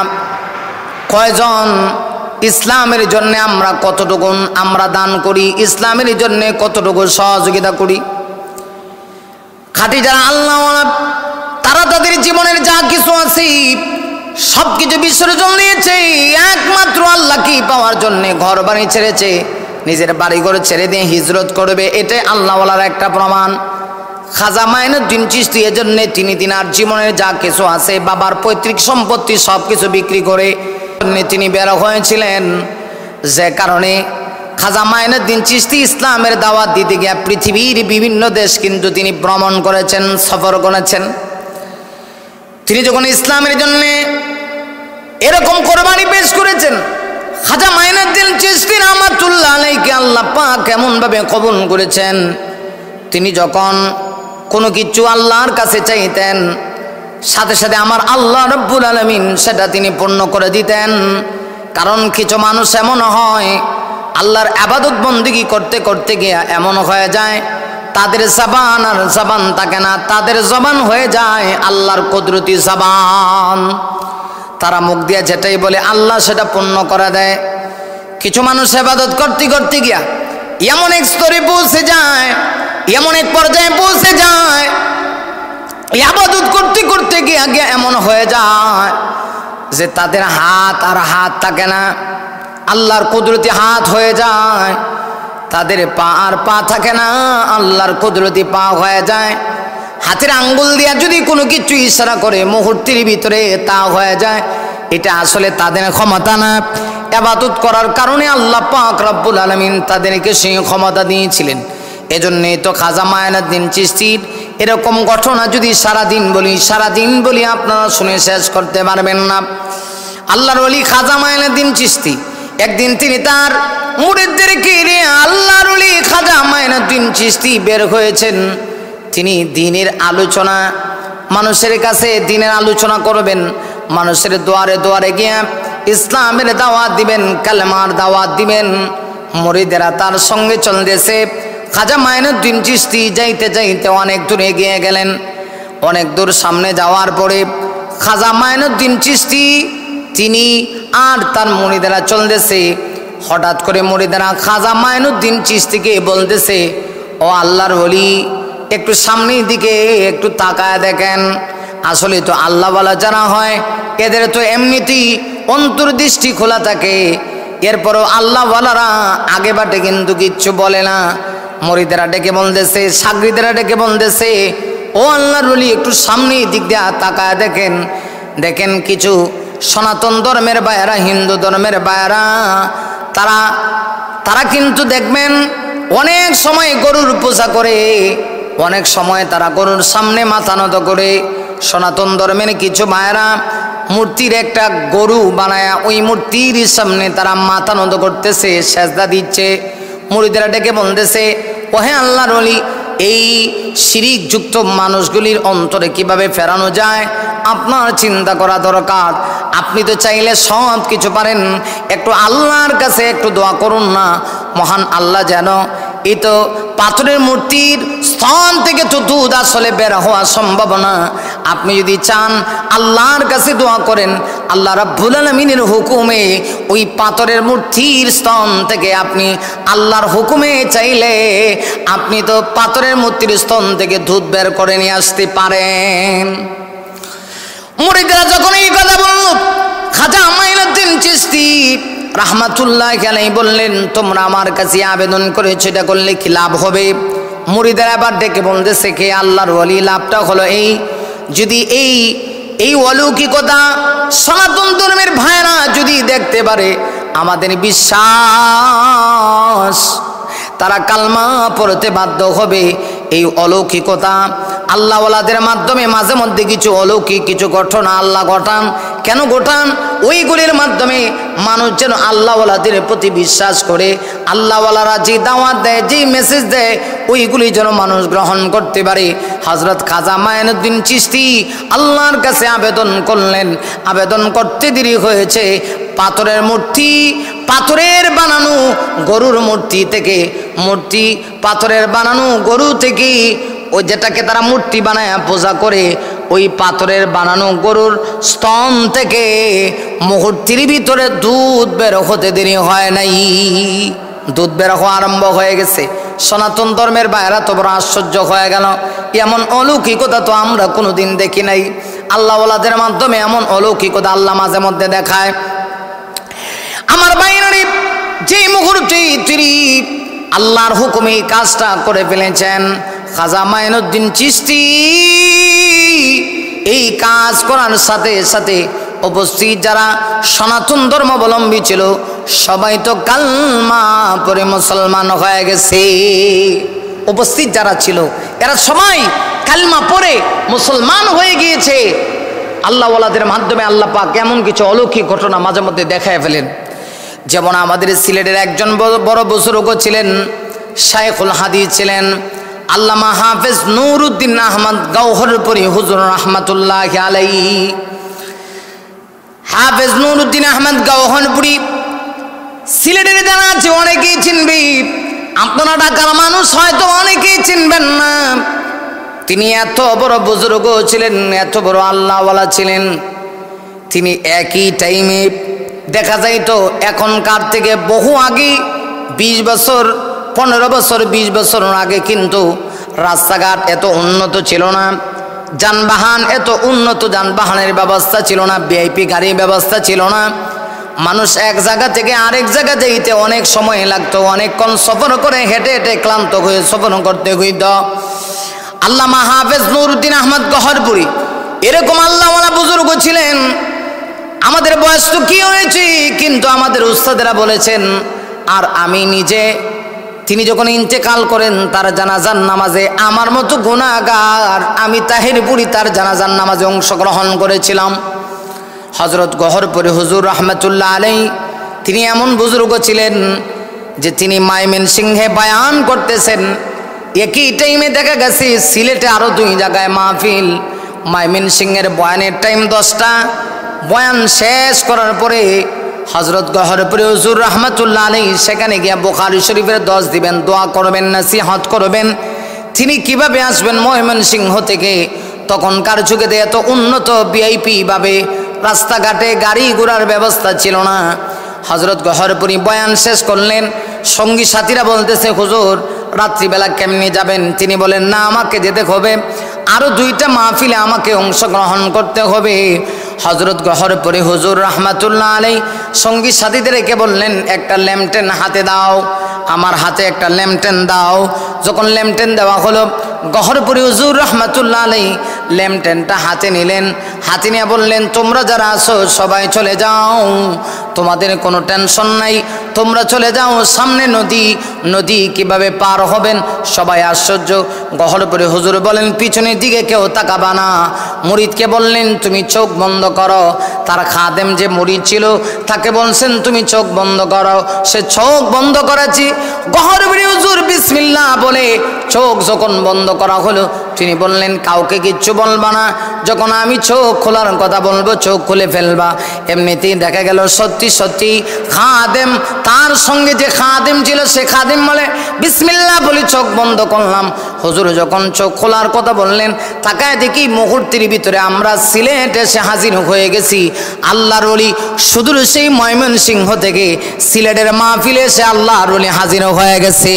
কয়জন ইসলামের জন্য আমরা কতটুকু আমরা দান করি, ইসলামের জন্য কতটুকু সহযোগিতা করি? খাঁটি যারা আল্লাহ ওয়ালা তারা তাদের জীবনের যা কিছু আছে সব কিছু বিসর্জন দিয়েছে একমাত্র আল্লাহকে পাওয়ার জন্য। ঘর বাড়ি ছেড়েছে, নিজের বাড়িঘর ছেড়ে দিয়ে হিজরত করবে, এটাই আল্লাহ ওয়ালার একটা প্রমাণ। খাজা মাইনুদ্দিন চিশতি এজন্য তিনি তিনার জীবনের যা কিছু আছে বাবার পৈতৃক সম্পত্তি সব কিছু বিক্রি করে তিনি বের হয়েছিলেন। যে কারণে খাজা মাইনুদ্দিন চিশতি ইসলামের দাওয়াত দিতে গিয়ে পৃথিবীর বিভিন্ন দেশ কিন্তু তিনি ভ্রমণ করেছেন, সফর করেছেন। তিনি যখন ইসলামের জন্য এরকম কোরবানি পেশ করেছেন, খাজা মাইনুদ্দিন চিশতি রাহমাতুল্লাহ আলাইহি আল্লাহ পাক কেমন ভাবে কবুল করেছেন। তিনি যখন কোনো কিছু আল্লাহর কাছে চাইতেন সাথে সাথে আমার আল্লাহ রাব্বুল আলামিন সেটা তিনি পূর্ণ করে দিতেন। কারণ কিছু মানুষ এমন হয় আল্লাহর ইবাদত বন্দেগী করতে করতে গিয়ে এমন হয়ে যায় তাদের জবান আর জবান থাকে না, তাদের জবান হয়ে যায় আল্লাহর কুদরতি জবান। তারা মুখ দিয়ে যেটাই বলে আল্লাহ সেটা পূর্ণ করে দেয়। কিছু মানুষ ইবাদত করতে করতে গিয়া এমন এক স্তরে পৌঁছে যায়, এমন এক পর্যায়ে পৌঁছে যায়, ইবাদত করতে করতে গিয়া এমন হয়ে যায় যে তাদের হাত আর হাত থাকে না, আল্লাহর কুদরতি হাত হয়ে যায়। তাদের পা আর পা থাকে না, আল্লাহর কুদরতি পা হয়ে যায়। হাতের আঙ্গুল দিয়া যদি কোনো কিছু ইশারা করে মুহূর্তের ভিতরে তা হয়ে যায়। এটা আসলে তাদের ক্ষমতা না, ইবাদত করার কারণে আল্লাহ পাক রব্বুল আলামিন তাদেরকে সেই ক্ষমতা দিয়েছিলেন। এজন্যই তো খাজা মাইনুদ্দিন চিশতির এরকম ঘটনা যদি সারাদিন বলি আপনারা শুনে শেষ করতে পারবেন না। আল্লাহর ওলি খাজা মাইনুদ্দিন চিশতি একদিন তিনি তার মুরিদদেরকে নিয়ে আল্লাহর ওলি খাজা মাইনুদ্দিন চিশতি বের হয়েছেন। তিনি দ্বীনের আলোচনা মানুষের কাছে দ্বীনের আলোচনা করবেন, মানুষের দুয়ারে দুয়ারে গিয়ে ইসলামের দাওয়াত দিবেন, কালেমার দাওয়াত দিবেন। মুরিদেরা তার সঙ্গে চলতেছে। খাজা মাইনুদ্দিন চিশতি যাইতে যাইতে অনেক দূরে এগিয়ে গেলেন। অনেক দূর সামনে যাওয়ার পরে খাজা মাইনুদ্দিন চিশতি তিনি আর তার মুরিদেরা চলতেছে। হঠাৎ করে মুরিদেরা খাজা মাইনুদ্দিন চিশতিকে বলতেছে, ও আল্লাহর ওলি একটু সামনের দিকে একটু তাকায় দেখেন। আসলে তো আল্লাহওয়ালা যারা হয় এদের তো এমনিতেই অন্তর্দৃষ্টি খোলা থাকে, এরপরও আল্লাহওয়ালারা আগে বাটে কিন্তু কিচ্ছু বলে না। মুরিদেরা ডেকে বলতেছে, সাগরিদেরা ডেকে বলতেছে, ও আল্লাহর ওলি একটু সামনের দিক দিয়ে তাকায় দেখেন। দেখেন কিছু সনাতন ধর্মের বায়রা, হিন্দু ধর্মের বায়রা, তারা কিন্তু দেখবেন অনেক সময় গরুর পূজা করে, অনেক সময় তারা গরুর সামনে মাথা নত করে। সনাতন ধর্মের কিছু মায়েরা মূর্তির একটা গরু বানায়া ওই মূর্তির সামনে তারা মাথা নত করতেছে, সেজদা দিচ্ছে। মুরিদেরা ডেকে বলতেছে, ও হ্যাঁ আল্লাহর ওলি, এই শিরিক যুক্ত মানুষগুলির অন্তরে কিভাবে ফেরানো যায় আপনার চিন্তা করা দরকার। আপনি তো চাইলে সব কিছু পারেন, একটু আল্লাহর কাছে একটু দোয়া করুন না। মহান আল্লাহ যেন এই তো পাথরের মূর্তির স্থান থেকে তো দুধ আসলে বের হওয়া সম্ভব না। আপনি যদি চান আল্লাহর কাছে দোয়া করেন, আল্লাহ রাব্বুল আলামিনের হুকুমে ওই পাথরের মূর্তির স্থান থেকে আপনি আল্লাহর হুকুমে চাইলে আপনি তো পাথরের মূর্তির স্থান থেকে দুধ বের করে নিয়ে আসতে পারেন। মুরিদরা যখন এই কথা বলল, খাজা মাইনুদ্দিন চিশতি রাহমাতুল্লাহ আলাইহি বললেন, তোমরা আমার কাছে আবেদন করেছো, এটা করলে কি লাভ হবে? মুরিদেরা আবার ডেকে বলতেছে, কে আল্লাহর ওলি, লাভটা হলো এই, যদি এই অলৌকিকতা সনাতন ধর্মের ভাইরা যদি দেখতে পারে, আমাদের বিশ্বাস তারা কালমা পড়তে বাধ্য হবে। এই অলৌকিকতা আল্লাহওয়ালাদের মাধ্যমে মাঝে মধ্যে কিছু অলৌকিক কিছু ঘটনা আল্লাহ ঘটান। কেন ঘটান? ওইগুলির মাধ্যমে মানুষ যেন আল্লাহওয়ালাদের প্রতি বিশ্বাস করে, আল্লাহওয়ালারা যে দাওয়াত দেয়, যে মেসেজ দেয়, ওইগুলি যেন মানুষ গ্রহণ করতে পারে। হযরত খাজা মাইনুদ্দিন চিশতি আল্লাহর কাছে আবেদন করলেন। আবেদন করতে দেরি হয়েছে। পাথরের মূর্তি, পাথরের বানানো গরুর মূর্তি থেকে, মূর্তি পাথরের বানানো গরু থেকে, ওই যেটাকে তারা মূর্তি বানায় পূজা করে, ওই পাথরের বানানো গরুর স্তন থেকে মুহূর্তের ভিতরে দুধ বের হতে দেরি হয় নাই। দুধ বের হওয়া আরম্ভ হয়ে গেছে। সনাতন ধর্মের বাইরা তো বড় আশ্চর্য হয়ে গেল। এমন অলৌকিকতা তো আমরা কোনোদিন দেখি নাই। আল্লাহওয়ালাদের মাধ্যমে এমন অলৌকিকতা আল্লাহ মাঝে মধ্যে দেখায়। আমার বাইরে যে মুহূর্তে তিনি আল্লাহর হুকুমে কাজটা করে ফেলেছেন, খাজা মাইনুদ্দিন চিশতি এই কাজ করার সাথে সাথে উপস্থিত যারা সনাতন ধর্মাবলম্বী ছিল সবাই তো কালমা পড়ে মুসলমান হয়ে গেছে। উপস্থিত যারা ছিল এরা সবাই কালমা পড়ে মুসলমান হয়ে গিয়েছে। আল্লাহওয়ালাদের মাধ্যমে আল্লাহ পাক এমন কিছু অলৌকিক ঘটনা মাঝে মধ্যে দেখায় ফেলেন। যেমন আমাদের সিলেটের একজন বড় বুজুর্গ ছিলেন, শাইখুল হাদিস ছিলেন আল্লামা হাফেজ নুরউদ্দিন আহমদ গওহরপুরী হুজুর রাহমাতুল্লাহি আলাইহি। হাফেজ নুরউদ্দিন আহমদ গওহরপুরী সিলেটের জানা আছে, অনেকেই চিনবে। আপনারা ঢাকার মানুষ হয়তো অনেকেই চিনবেন না। তিনি এত বড় বুজুর্গ ছিলেন, এত বড় আল্লাহওয়ালা ছিলেন। তিনি একই টাইমে দেখা যায় তো এখনকার থেকে বহু আগে 20 বছর 15 বছর 20 বছর আগে কিন্তু রাস্তাঘাট এত উন্নত ছিল না, যানবাহন এত উন্নত যানবাহনের ব্যবস্থা ছিল না, ভিআইপি গাড়ির ব্যবস্থা ছিল না। মানুষ এক জায়গা থেকে আরেক জায়গা যেতে অনেক সময় লাগতো, অনেকক্ষণ সফর করে হেঁটে হেঁটে ক্লান্ত হয়ে সফর করতে হইত। আল্লামা হাফেজ নুরউদ্দিন আহমদ গওহরপুরী এরকম আল্লাহওয়ালা বুজুর্গ ছিলেন। আমাদের বয়স তো কি হয়েছে, কিন্তু আমাদের উস্তাদেরা বলেছেন। আর আমি নিজে তিনি যখন ইন্তেকাল করেন তার জানাজার নামাজে আমার মতো গুনাহগার আমি তাহিরপুরি তার জানাজার নামাজে অংশগ্রহণ করেছিলাম। হযরত গওহরপুরী হুজুর রাহমাতুল্লাহ আলাইহি তিনি এমন বুজুর্গ ছিলেন যে তিনি ময়মনসিংহে বয়ান করতেছেন। একই টাইমে দেখা গেছে সিলেটে আরও 2 জায়গায় মাহফিল। ময়মনসিংহের বয়ানের টাইম 10টা। বয়ান শেষ করার পরে হযরত গওহরপুরী হুজুর রাহমাতুল্লাহ আলাইহি সেখানে গিয়ে বুখারী শরীফের 10 দিবেন, দোয়া করবেন, নসিহত করবেন। তিনি কিভাবে আসবেন ময়মনসিংহ থেকে? তখনকার যুগে এত উন্নত ভিআইপি ভাবে রাস্তাঘাটে গাড়ি ঘোড়ার ব্যবস্থা ছিল না। হযরত গওহরপুরী বয়ান শেষ করলেন। সঙ্গী সাথীরা বলতেছে, হুজুর রাত্রিবেলা কেমনে যাবেন? তিনি বলেন, না, আমাকে যেতে হবে, আরও 2টা মাহফিলে আমাকে অংশগ্রহণ করতে হবে। হযরত গওহরপুরী হুজুর রাহমাতুল্লাহ আলাইহি সঙ্গী সাথীদেরকে বললেন, একটা ল্যাম্পটেন হাতে দাও, আমার হাতে একটা ল্যাম্পটেন দাও। যখন ল্যাম্পটেন দেওয়া হলো, গওহরপুরী হুজুর রাহমাতুল্লাহ আলাইহি ল্যাম্পটেনটা হাতে নিলেন। হাতে নিয়ে বললেন, তোমরা যারা আছো সবাই চলে যাও, তোমাদের কোনো টেনশন নাই, তোমরা চলে যাও। সামনে নদী, নদী কিভাবে পার হবেন? সবাই আশ্চর্য। গওহরপুরী হুজুর বলেন, পিছনের দিকে কেউ তাকাবা না। মুরিদকে বললেন, তুমি চোখ বন্ধ করো। তার খাদেম যে মুরিদ ছিল তাকে বলছেন, তুমি চোখ বন্ধ করো। সে চোখ বন্ধ করেছি। গওহরপুরী হুজুর বিসমিল্লাহ বলে চোখ যখন বন্ধ করা হলো, তিনি বললেন, কাউকে কিচ্ছু বলবা না, যখন আমি চোখ খোলার কথা বলবো চোখ খুলে ফেলবা। এমনিতেই দেখা গেল সত্যি সত্যি খাদেম, তার সঙ্গে যে খাদেম ছিল সে খাদেম বলে বিসমিল্লাহ বলে চোখ বন্ধ করলাম। হুজুর যখন চোখ খোলার কথা বললেন, তাকায় দেখি মুহূর্তের ভিতরে আমরা সিলেট এসে হাজির হয়ে গেছি। আল্লাহর ওলি সুদূর সেই ময়মনসিংহ থেকে সিলেটের মাহফিলে এসে আল্লাহর ওলি হাজির হয়ে গেছে।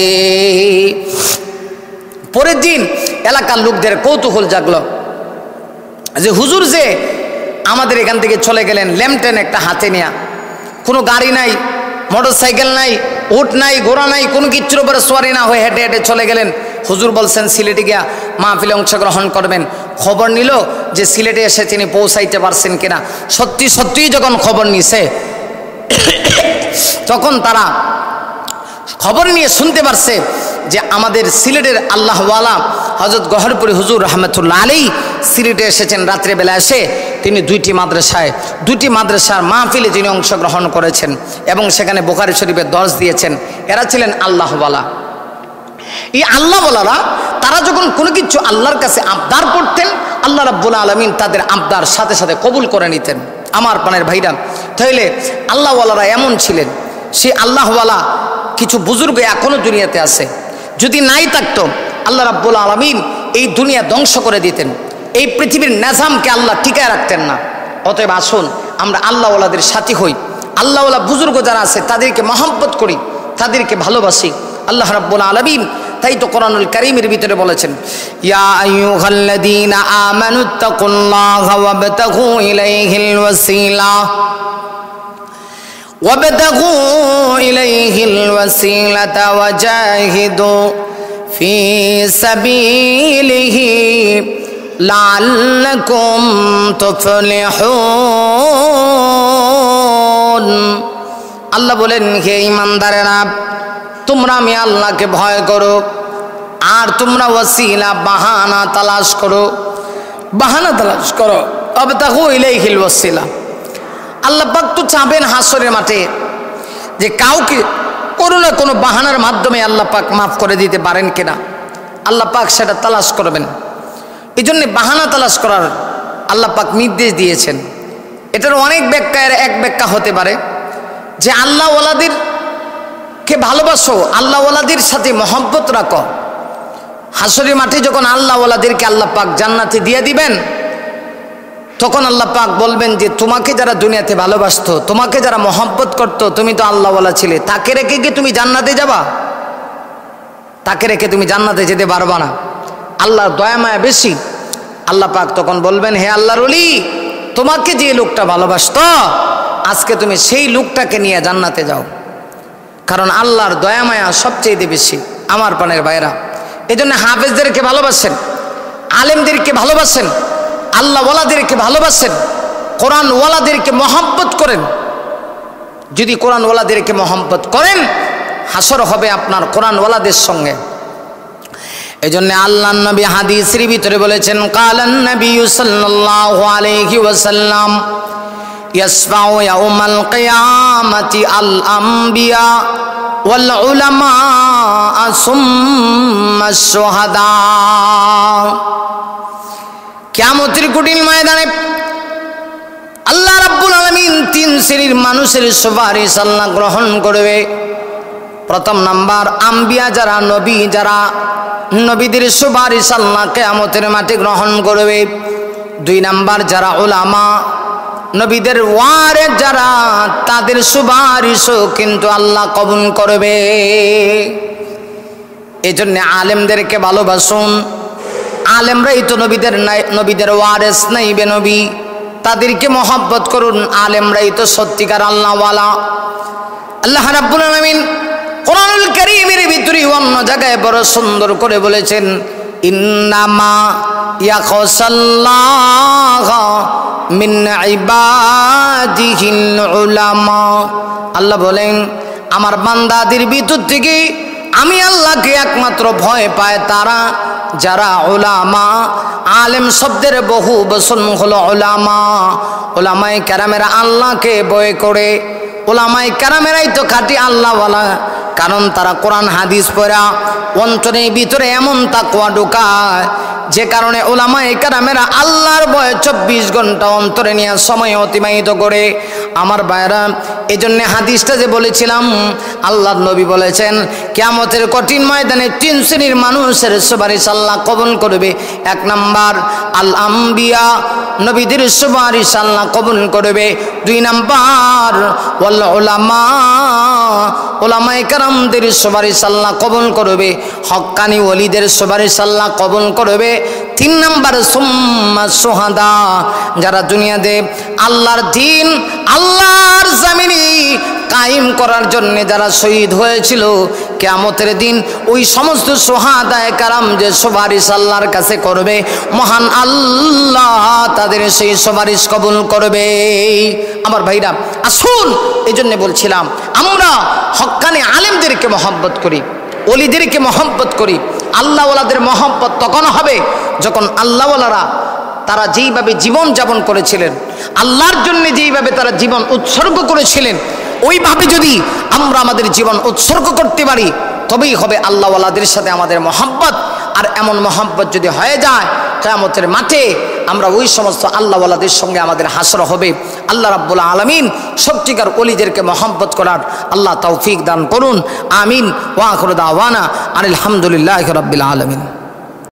পরের দিন এলাকার লোকদের কৌতূহল জাগলো যে হুজুর যে আমাদের এখান থেকে চলে গেলেন ল্যাম্পটেন একটা হাতে নেয়া, কোনো গাড়ি নাই, মোটর সাইকেল নাই, উট নাই, ঘোড়া নাই, কোনো কিচ্ছুর উপরে সোয়ারি না হয়ে হেঁটে হেঁটে চলে গেলেন। হুজুর বলছেন সিলেটে গিয়া মাহফিলে অংশগ্রহণ করবেন। খবর নিল যে সিলেটে এসে তিনি পৌঁছাইতে পারছেন কিনা। সত্যি সত্যিই যখন খবর নিছে তখন তারা খবর নিয়ে শুনতে পারছে যে আমাদের সিলেটের আল্লাহওয়ালা হযরত গহরপুরি হুজুর রহমতুল্লাহ আলাইহি সিলেটে এসেছেন। রাত্রেবেলা এসে তিনি দুইটি মাদ্রাসার মাহফিলে তিনি অংশগ্রহণ করেছেন এবং সেখানে বুখারী শরীফের দর্স দিয়েছেন। এরা ছিলেন আল্লাহওয়ালা। এই আল্লাহওয়ালারা তারা যখন কোনো কিছু আল্লাহর কাছে আবদার করতেন, আল্লাহ রাব্বুল আলামিন তাদের আবদার সাথে সাথে কবুল করে নিতেন। আমার প্রাণের ভাইরা, তাহলে আল্লাহওয়ালারা এমন ছিলেন। সেই আল্লাহওয়ালা কিছু বুজুর্গ এখনো দুনিয়াতে আছে। যদি নাই থাকতো আল্লাহ রাব্বুল আলামিন এই দুনিয়া ধ্বংস করে দিতেন, এই পৃথিবীর নিজামকে আল্লাহ টিকায় রাখতেন না। অতএব আসুন আমরা আল্লাহওয়ালাদের সাথী হই, আল্লাহওয়ালা বুজুর্গ যারা আছে তাদেরকে মহব্বত করি, তাদেরকে ভালোবাসি। আল্লাহ রাব্বুল আলামিন তাই তো কোরআনুল কারীমের ভিতরে বলেছেন, ইয়া আইয়ুহাল্লাযীনা আমানুত্তাকুল্লাহা ওয়াবতাগু ইলাইহিল ওয়াসিলা ওয়াজাহিদু ফি সাবিলিহি লাআল্লাকুম তুফলিহুন। আল্লাহ বলেন, হে ঈমানদারেরা, তোমরা আমি আল্লাহকে ভয় করো আর তোমরা ওয়াসিলা বাহানা তালাশ করো। আবতাগু ইলাইহিল ওয়াসিলা। আল্লাহ পাক তো চাবেন হাসরের মাঠে যে কাউকে কোনো না কোনো বাহানার মাধ্যমে আল্লাহ পাক মাফ করে দিতে পারেন কিনা, আল্লাহ পাক সেটা তালাশ করবেন। এই জন্যে বাহানা তালাশ করার আল্লাহ পাক নির্দেশ দিয়েছেন। এটার অনেক ব্যাখ্যার এক ব্যাখ্যা হতে পারে যে আল্লাহওয়ালাদেরকে ভালোবাসো, আল্লাহওয়ালাদের সাথে মহব্বত রাখো। হাসরের মাঠে যখন আল্লাহওয়ালাদেরকে আল্লাহ পাক জান্নাতে দিয়ে দিবেন, তখন আল্লাহ পাক বলবেন যে তোমাকে যারা দুনিয়াতে ভালোবাসতো, তোমাকে যারা মহব্বত করতো, তুমি তো আল্লাহওয়ালা ছিলে, তাকে রেখে কি তুমি জান্নাতে যাবা? তাকে রেখে তুমি জান্নাতে যেতে পারবা না। আল্লাহর দয়া মায়া বেশি। আল্লাহ পাক তখন বলবেন, হে আল্লাহর ওলি, তোমাকে যে লোকটা ভালোবাসতো আজকে তুমি সেই লোকটাকে নিয়ে জান্নাতে যাও। কারণ আল্লাহর দয়া মায়া সবচেয়ে বেশি। আমার প্রাণের ভাইরা, এই জন্য হাফেজদেরকে ভালোবাসেন, আলেমদেরকে ভালোবাসেন, আল্লাহওয়ালাদেরকে ভালোবাসেন, কোরআনওয়ালাদেরকে মহব্বত করেন। যদি কোরআনওয়ালাদেরকে মহব্বত করেন, হাসর হবে আপনার কোরআনওয়ালাদের সঙ্গে। এই জন্য আল্লাহর নবী হাদিসের ভিতরে বলেছেন, কালান নবী সাল্লাল্লাহু আলাইহি ওয়াসাল্লাম, ইয়াসফাউ ইয়াউমাল কিয়ামাতি আল আমবিয়া ওয়াল উলামা সুম্মা শুহাদা। কিয়ামতের কঠিন ময়দানে আল্লাহ রাব্বুল আলামিন তিন শ্রেণীর মানুষের সুপারিশ আল্লাহ গ্রহণ করবে। প্রথম নাম্বার আম্বিয়া যারা, নবী যারা, নবীদের সুপারিশ আল্লাহ কিয়ামতের মাঠে গ্রহণ করবে। দুই নাম্বার যারা উলামা, নবীদের ওয়ারেস যারা, তাদের সুপারিশও কিন্তু আল্লাহ কবুল করবে। এই জন্য আলেমদেরকে ভালোবাসুন। আলেমরাই তো নবীদের ওয়ারেস নাইবে নবী, তাদেরকে মহব্বত করুন। আলেমরাই তো সত্যিকার আল্লাহওয়ালা। আল্লাহ রাব্বুল আলামিন কোরআনুল কারীমের ভিতরে অন্য জায়গায় বড় সুন্দর করে বলেছেন, ইন্নামা ইয়াখশাল্লাহা মিন ইবাদিহিল উলামা। আল্লাহ বলেন, আমার বান্দাদের ভিতর থেকে আমি আল্লাহকে একমাত্র ভয় পায় তারা যারা উলামা। আলেম শব্দের বহু বচন হলো উলামা। উলামায়ে কেরামেরা আল্লাহকে ভয় করে। উলামায়ে কেরামেরাই তো খাঁটি আল্লাহওয়ালা, কারণ তারা কোরআন হাদিস পড়া অন্তরের ভিতরে এমন তাকওয়া ঢোকায়, যে কারণে উলামায়ে কেরামেরা আল্লাহর ভয়ে 24 ঘন্টা অন্তরে নিয়ে সময় অতিবাহিত করে। আমার ভাইরা, এই জন্য হাদিসটা যে বলেছিলাম, আল্লাহর নবী বলেছেন কিয়ামতের কঠিন ময়দানে তিন শ্রেণীর মানুষের সুপারিশ আল্লাহ কবুল করবে। এক নাম্বার আল আম্বিয়া, নবীদের সুপারিশ আল্লাহ কবুল করবে। দুই নাম্বার ওয়াল উলামা, উলামায়ে কেরামদের সুপারিশ আল্লাহ কবুল করবে। হক্কানি ওলিদের সুপারিশ আল্লাহ কবুল করবে। তিন নাম্বার সুম্মা সুহাদা, যারা দুনিয়াতে আল্লাহর দ্বীন আল্লাহর জমিনে কায়েম করার জন্য যারা শহীদ হয়েছিল, কিয়ামতের দিন ওই সমস্ত সুহাদায়ে কারাম যে সুপারিশ আল্লাহর কাছে করবে, মহান আল্লাহ তাদের সেই সুপারিশ কবুল করবে। আমার ভাইরা আসুন, এই জন্য বলছিলাম আমরা হক্কানি আলেমদেরকে মহব্বত করি, ওলিদেরকে মহব্বত করি। আল্লাহওয়ালাদের মহব্বত তখন হবে যখন আল্লাহওয়ালারা তারা যেইভাবে জীবন যাপন করেছিলেন, আল্লাহর জন্য যেইভাবে তারা জীবন উৎসর্গ করেছিলেন, ওইভাবে যদি আমরা আমাদের জীবন উৎসর্গ করতে পারি তবেই হবে আল্লাহওয়ালাদের সাথে আমাদের মহব্বত। আর এমন মহব্বত যদি হয়ে যায়, কিয়ামতের মাঠে আমরা ওই সমস্ত আল্লাহওয়ালাদের সঙ্গে আমাদের হাসর হবে। আল্লাহ রাব্বুল আলামিন সত্যিকার ওলিদেরকে মহব্বত করার আল্লাহ তৌফিক দান করুন। আমিন। ওয়া আখিরু দাওয়ানা আলহামদুলিল্লাহি রাব্বিল আলামিন।